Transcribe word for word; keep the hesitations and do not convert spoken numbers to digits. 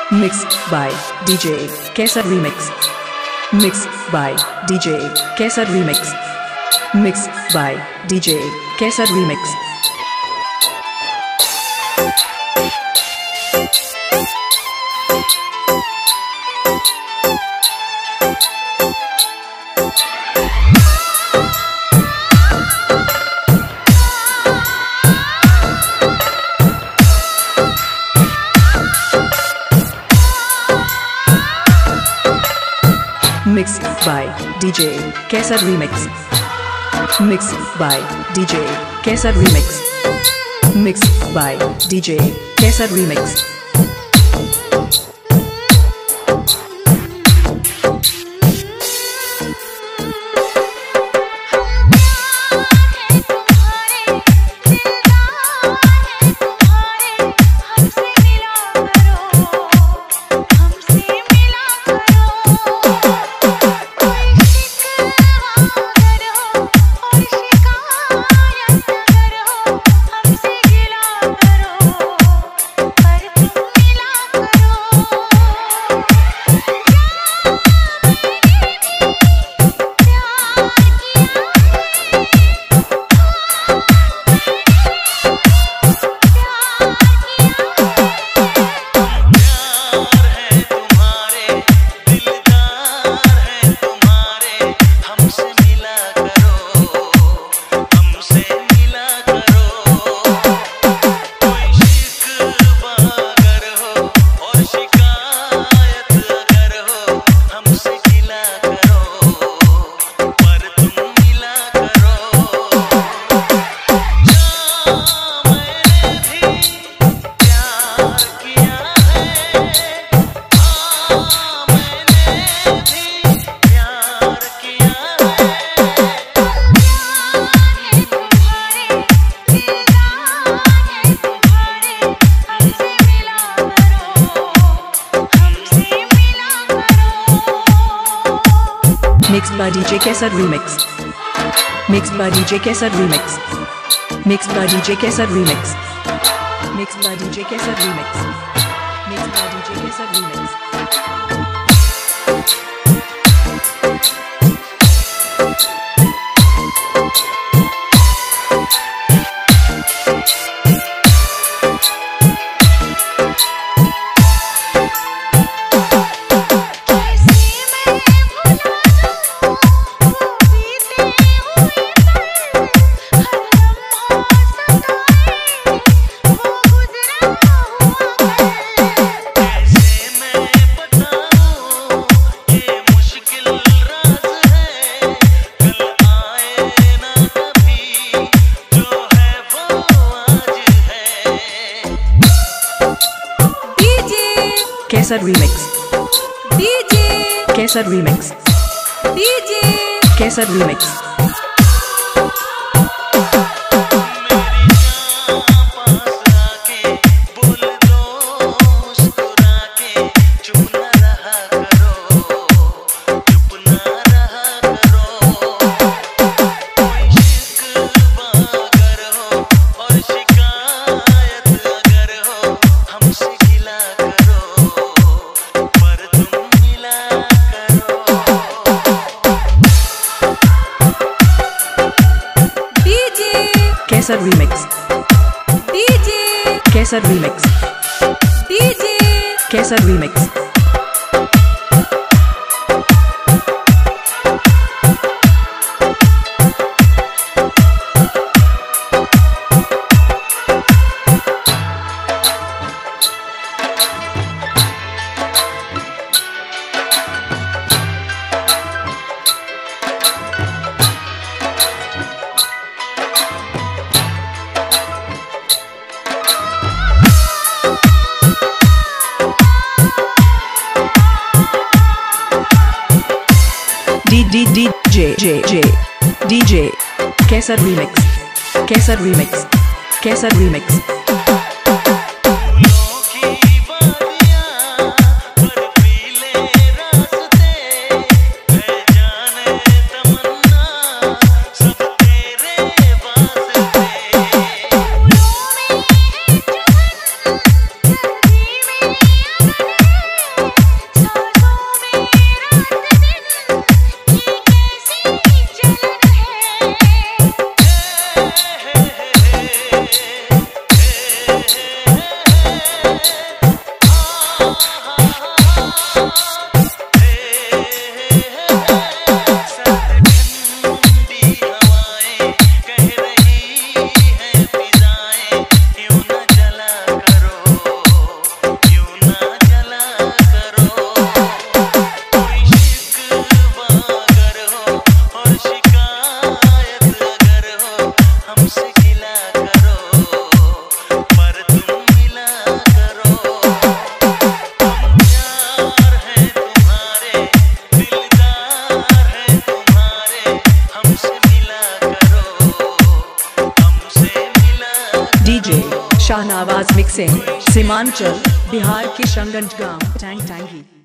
Mixed by D J Kesar Remix. Mixed by D J Kesar Remix. Mixed by D J Kesar Remix. Mixed by D J Kesar Remix. Mixed by D J Kesar Remix. Mixed by D J Kesar Remix. Mixed by D J Kesar Remix. Mixed by D J Kesar Remix. Mixed by D J Kesar Remix. Mixed by D J Kesar Remix. Mixed by D J Kesar Remix. Kesar Remix. D J Kesar Remix. D J Kesar Remix. Kesar Remix. D J Kesar Remix. D J Kesar Remix. D D D J J J D J Kesar Remix. Kesar Remix. Kesar Remix. DJ Shahnawaz mixing Seemanchal Bihar के शंगंज गांव Tang tangy.